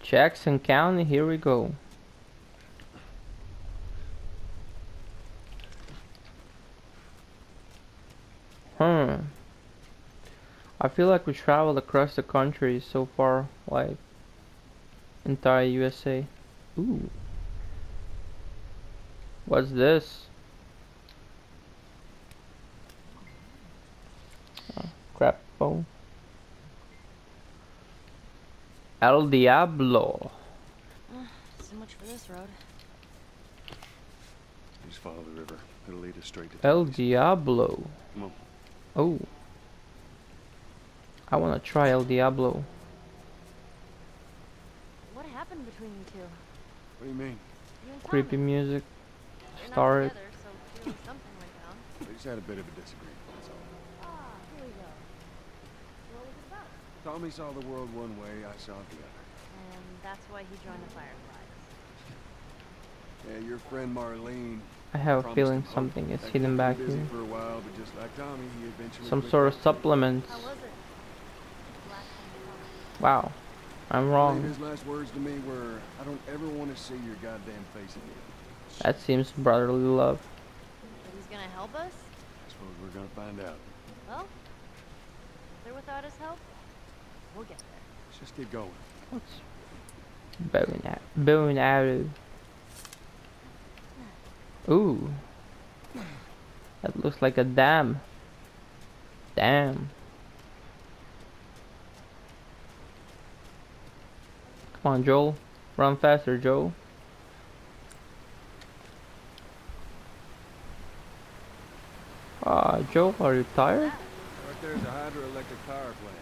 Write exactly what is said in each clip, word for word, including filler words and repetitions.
Jackson County, here we go. Hmm. I feel like we traveled across the country so far, like entire U S A. Ooh. What's this? Oh, crap phone. El Diablo. Uh, so much for this road. Just follow the river. It'll lead us straight to El Tony's. Diablo. Come on. Oh. I wanna try El Diablo. What happened between you two? What do you mean? You and Creepy Tommy. music. You're not Started. together, so clearly something went down. We just had a bit of a disagreement, that's all. Ah, here we go. What was it about? Tommy saw the world one way, I saw it the other. And that's why he joined the Fireflies. Yeah, your friend Marlene. I have a promised feeling him hope. something is That hidden kept him back busy here. for a while, but just like Tommy, he eventually Some picked sort of up. supplements. How was it? Last time you saw him. Wow. I'm I believe wrong. his last words to me were, "I don't ever want to see your goddamn face again." That seems brotherly love. But he's gonna help us? I suppose we're gonna find out. Well, with or without his help, we'll get there. Let's just get going. What's bow and arrow? Bow and arrow. Ooh. That looks like a dam. Damn. Come on, Joel. Run faster, Joel. Ah, Joel, are you tired? Right there's a hydroelectric power plant.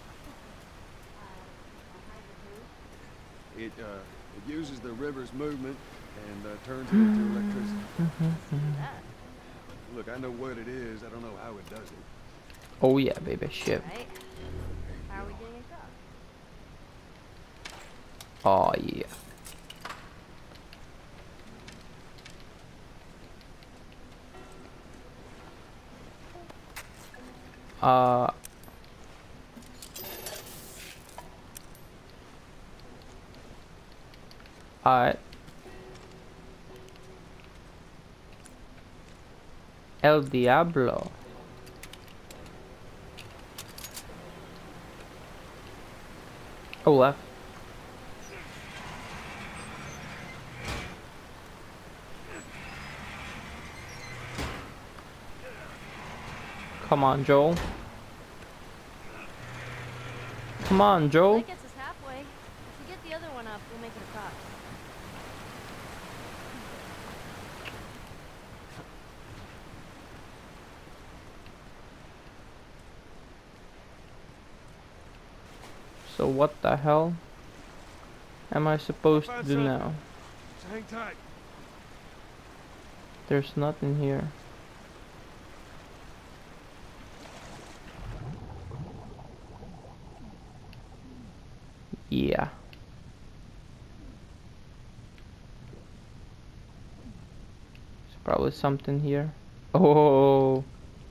It uh, it uses the river's movement and uh, turns it into electricity. That, Look, I know what it is. I don't know how it does it. Oh yeah, baby, shit. right? How are we getting across? Oh yeah. Uh. Alright. El Diablo. Oh, left. Come on, Joel. Come on, Joel. That gets us halfway. If we get the other one up, we'll make it across. So what the hell am I supposed to Find do something. now? Just hang tight. There's nothing here. Yeah. There's probably something here. Oh.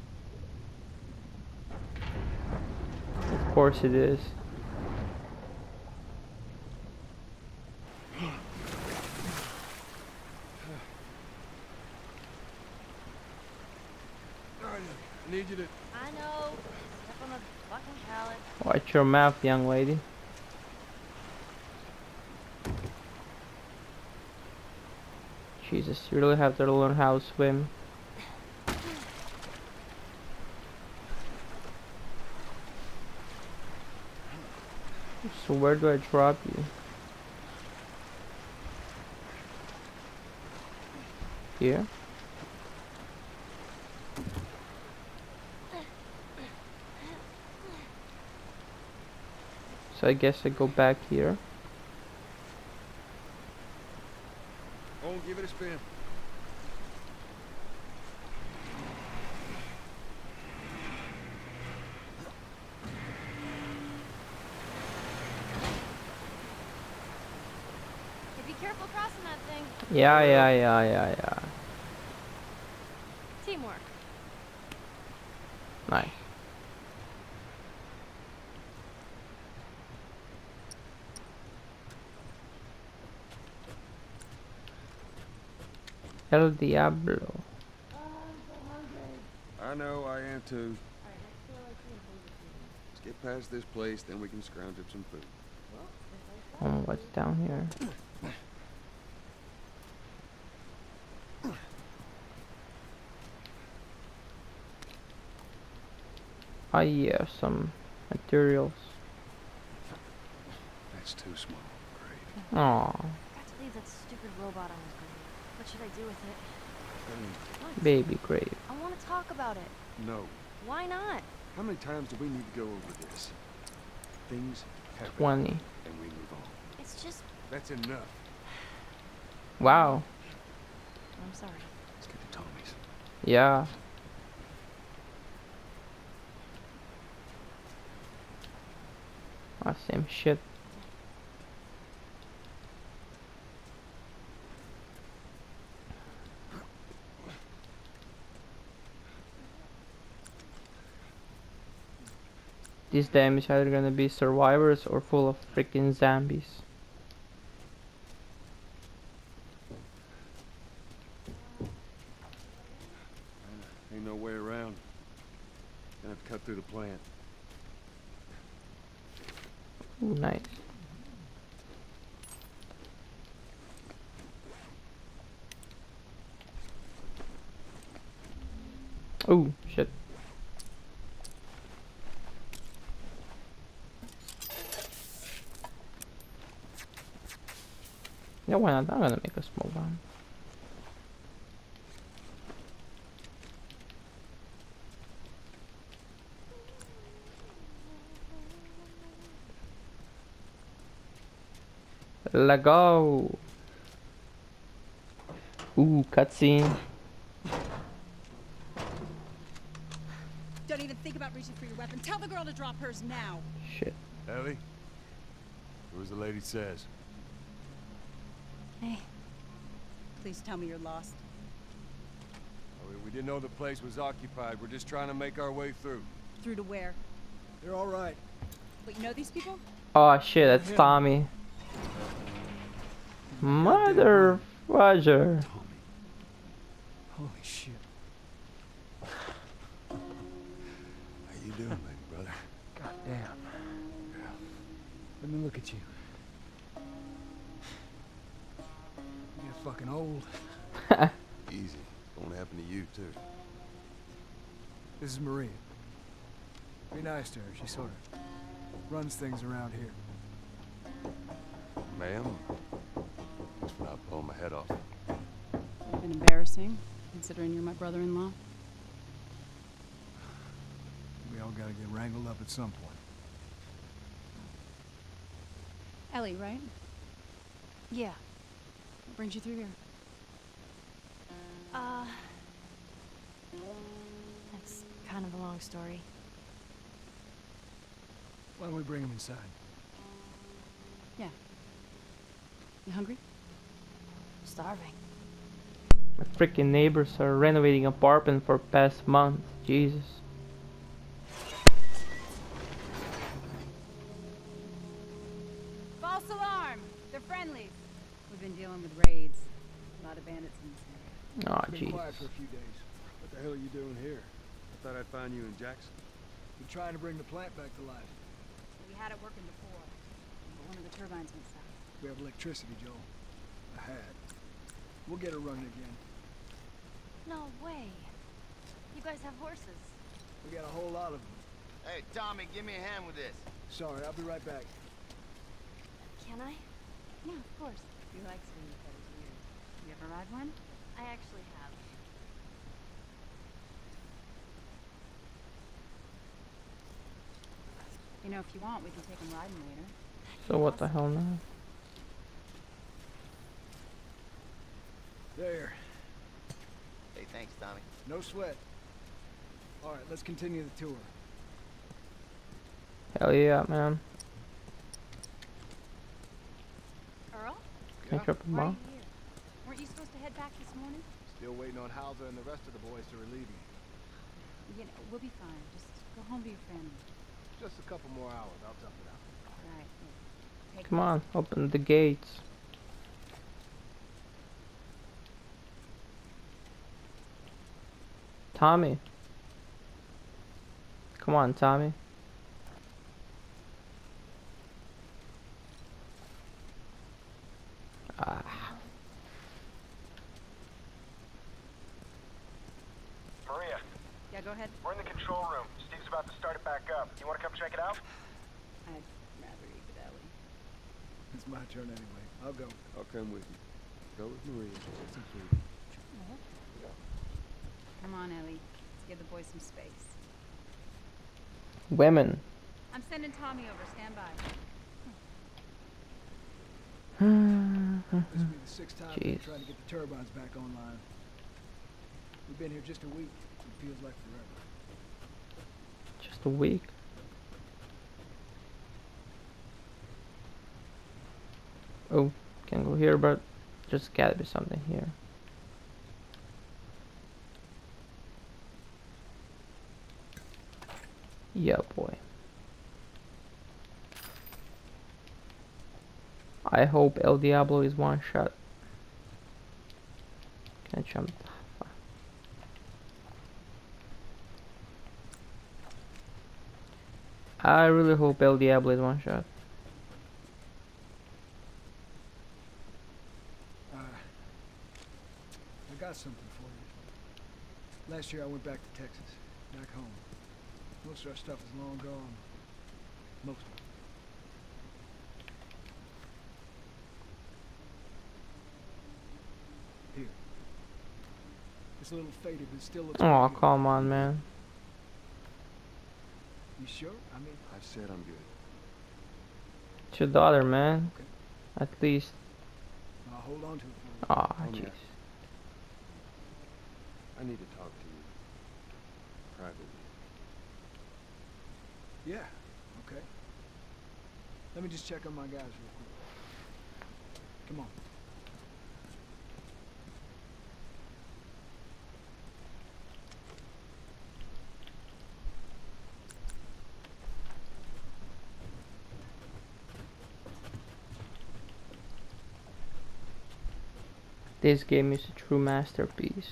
Of course it is. All right, I need you to. I know. Step on the fucking pallet. Watch your mouth, young lady. Jesus, you really have to learn how to swim. So where do I drop you? Here? So I guess I go back here. Oh, give it a spin. Hey, be careful crossing that thing. Yeah, yeah, yeah, yeah, yeah. Teamwork. Nice. El Diablo. I know, I am too. Let's get past this place, then we can scrounge up some food. Oh, what's down here? Ah, yeah, some materials. That's too small. Great. Aw, Got to leave that stupid robot on his grave. What should I do with it? What? baby grave. I want to talk about it. No. Why not? How many times do we need to go over this? Things happen. twenty. And we move on. It's just... That's enough. Wow. I'm sorry. Let's get to Tommy's. Yeah. Ah, same shit. This damn is either gonna be survivors or full of freaking zombies. Ain't no way around. Gonna have to cut through the plant. Ooh, nice. Oh, shit. Yeah, why not? I'm gonna make a smoke bomb. Let go. Ooh, cutscene. Don't even think about reaching for your weapon. Tell the girl to drop hers now. Shit. Ellie? What was the lady says? Hey. Please tell me you're lost. Oh, we, we didn't know the place was occupied. We're just trying to make our way through. Through to where? They're all right. Wait, you know these people? Oh shit, that's Tommy. Mother Roger. Tommy. Holy shit. How you doing, big brother? God damn. Yeah. Let me look at you. You get fucking old. Easy. Won't happen to you, too. This is Maria. Be nice to her. She sort of runs things around here. Ma'am? Just for not pulling my head off. It's been embarrassing, considering you're my brother-in-law. We all gotta get wrangled up at some point. Ellie, right? Yeah. What brings you through here? Uh... That's kind of a long story. Why don't we bring him inside? Yeah. You hungry? Starving. My freaking neighbors are renovating apartment for past month. Jesus. False alarm! They're friendlies. We've been dealing with raids. A lot of bandits in this area. Oh, Been jeez. quiet for a few days. What the hell are you doing here? I thought I'd find you in Jackson. We're trying to bring the plant back to life. We had it working before, but one of the turbines went south. We have electricity, Joel. I had. We'll get her running again. No way. You guys have horses. We got a whole lot of them. Hey, Tommy, give me a hand with this. Sorry, I'll be right back. Can I? Yeah, of course. He likes when you cut his ears. You ever ride one? I actually have. You know, if you want, we can take him riding later. So what the hell now? There. Hey, thanks, Tommy. No sweat. All right, let's continue the tour. Hell yeah, man. Earl? Can I drop a Why are bomb? you here? Weren't you supposed to head back this morning? Still waiting on Hauser and the rest of the boys to relieve me. You know, we'll be fine. Just go home to your family. Just a couple more hours. I'll tough it out. All right. Take Come it on, open the gates. Tommy. Come on, Tommy. Ah. Maria, Yeah, go ahead. we're in the control room. Steve's about to start it back up. You want to come check it out? I'd rather eat with Ellie. It's my turn anyway. I'll go. I'll come with you. Go with Maria. It's included. Come on, Ellie. Let's give the boy some space. Women. I'm sending Tommy over. Stand by. This will be the sixth time we're Jeez. trying to get the turbines back online. We've been here just a week. It feels like forever. Just a week. Oh, can go here, but just gotta be something here. Yeah, boy. I hope El Diablo is one shot. Can I jump? I really hope El Diablo is one shot. Uh, I got something for you. Last year I went back to Texas, back home. Most of our stuff is long gone. Most of it. Here. It's a little faded, but it still looks Oh, pretty good. come on, man. You sure? I mean, I've said I'm good. It's your daughter, man. Okay. At least. I'll hold on to it for you. Ah, Oh, yeah. jeez. I need to talk to you. Privately. Yeah, okay. Let me just check on my guys real quick. Come on. This game is a true masterpiece.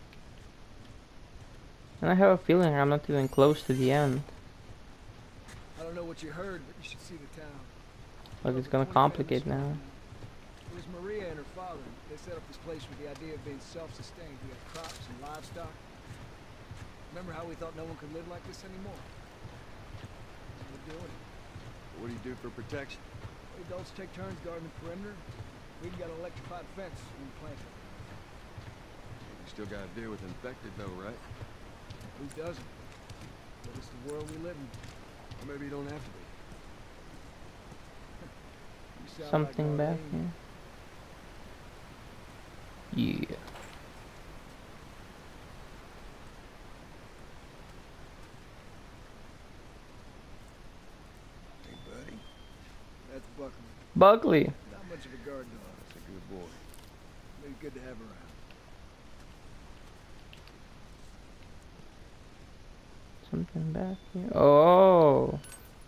And I have a feeling I'm not even close to the end. I don't know what you heard, but you should see the town. Like it's Over gonna twenty complicate families now. surrounding it. It was Maria and her father. They set up this place with the idea of being self-sustained. We had crops and livestock. Remember how we thought no one could live like this anymore? We're doing it. What do you do for protection? Adults take turns guarding the perimeter. We've got an electrified fence when we plant it. You still gotta deal with infected though, right? Who doesn't? But it's the world we live in. Or maybe you don't have to be. You sound Something like back Darlene. here. Yeah. Hey, buddy. That's Buckley. Buckley. Not much of a guard dog. That's a good boy. But he's good to have around. Something back here. Oh.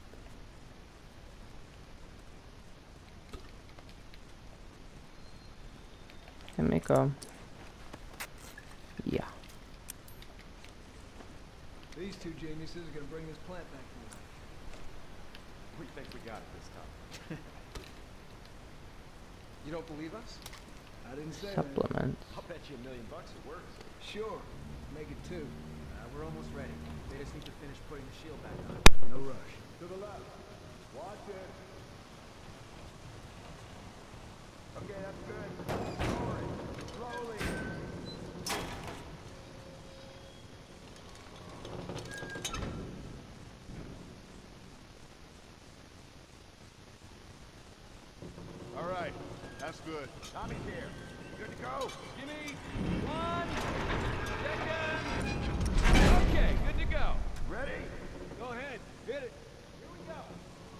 Can make a. Yeah. These two geniuses are gonna bring this plant back to life. We think we got it this time. You don't believe us? I didn't say that. Supplements. I'll bet you a million bucks it works. Sure. Make it two. Uh, we're almost ready. They just need to finish putting the shield back on. No rush. To the left. Watch it. Okay, that's good. Slowly. Slowly. All right, that's good. Tommy's here. Good to go. Give me one second. Okay, good to go. Ready? Go ahead. Hit it. Here we go.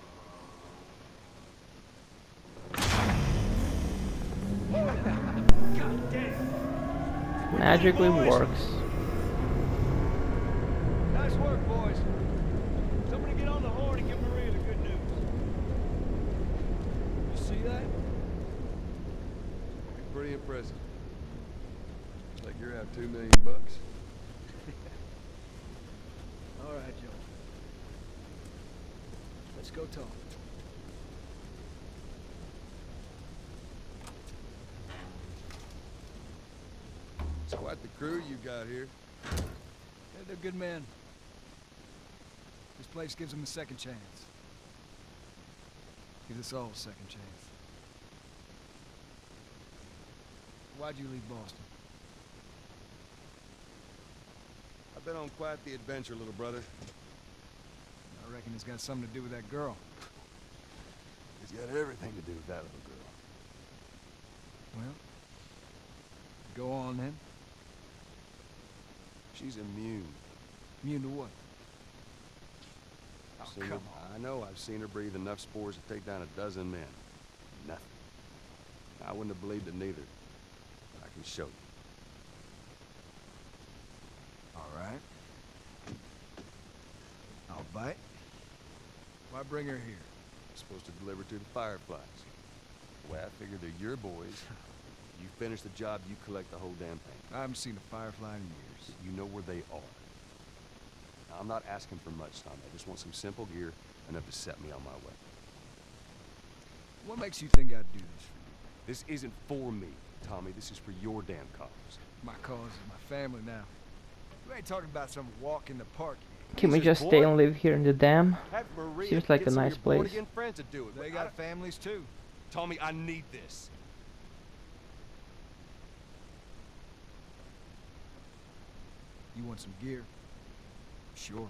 God damn. Magically works. Nice work, boys. Somebody get on the horn and give Maria the good news. You see that? Pretty impressive. Like you're out two million bucks. All right, Joe. Let's go talk. It's quite the crew you got here. Yeah, they're good men. This place gives them a second chance. Gives us all a second chance. Why'd you leave Boston? I've been on quite the adventure, little brother. I reckon it's got something to do with that girl. It's got everything to do with that little girl. Well, go on then. She's immune. Immune to what? I've Oh, seen come her, I know I've seen her breathe enough spores to take down a dozen men. Nothing. I wouldn't have believed it neither. But I can show you. All right. I'll bite. Why bring her here? Supposed to deliver to the Fireflies. Well, I figure they're your boys. You finish the job, you collect the whole damn thing. I haven't seen a Firefly in years. You know where they are. Now, I'm not asking for much, Tommy. I just want some simple gear, enough to set me on my way. What makes you think I'd do this for you? This isn't for me, Tommy. This is for your damn cause. My cause is my family now. You ain't talking about some walk in the park. Can we Jesus, just stay boy. and live here in the dam? Have Maria Seems like get a some of nice your place. born-again friends to do it. They but got I- families too. Tommy, I need this. You want some gear? Sure.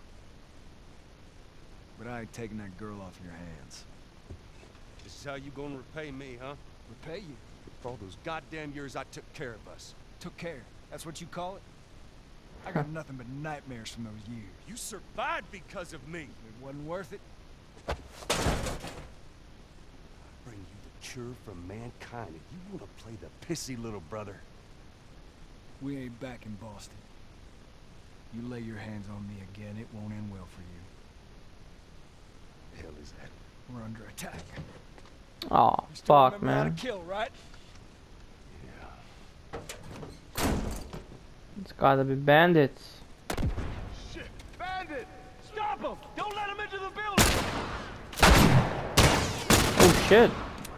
But I ain't taking that girl off your hands. This is how you gonna repay me, huh? Repay you. For all those goddamn years I took care of us. Took care. That's what you call it? I got nothing but nightmares from those years. You survived because of me. It wasn't worth it. I bring you the cure from mankind, and you wanna play the pissy little brother. We ain't back in Boston. You lay your hands on me again, it won't end well for you. The hell is that? We're under attack. Aw, You still fuck, remember how to man. kill, right? Yeah. It's gotta be bandits. Shit! Bandit! Stop him! Don't let him into the building! Oh shit.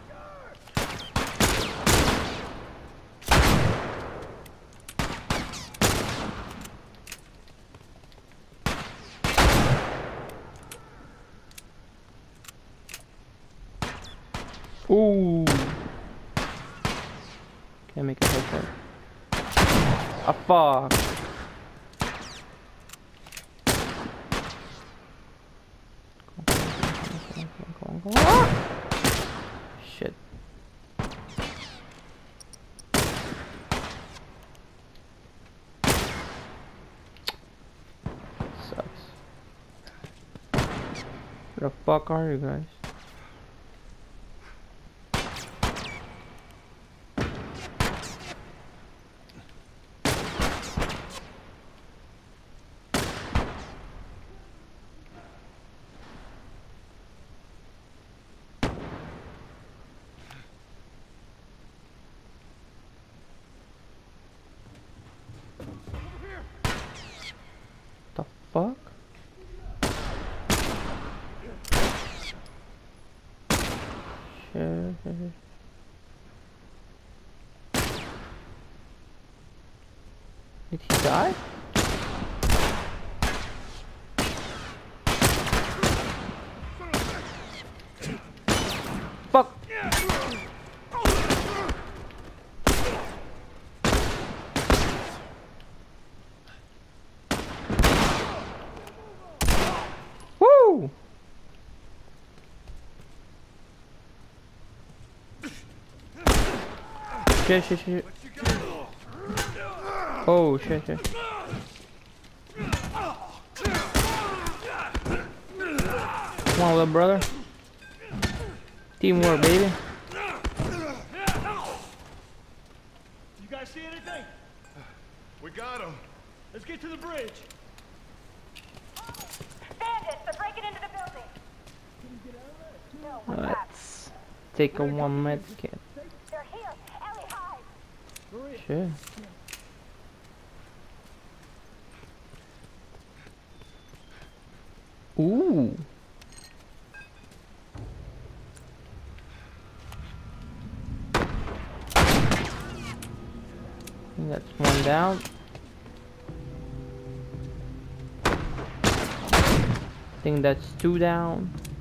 Ooh. Can't make a headshot. Ah, fuck. Shit. Sucks. Where the fuck are you guys? The fuck? Shit. Did he die? Fuck! Woo! Shit, shit, shit. Oh, shit, shit. Come on, little brother. Teamwork, baby. You guys see anything? We got him. Let's get to the bridge. Bandits! They're breaking into the building! No, what's that? Let's take a one med kit. They're here! Ellie, hide! Ooh. I think that's one down. I think that's two down.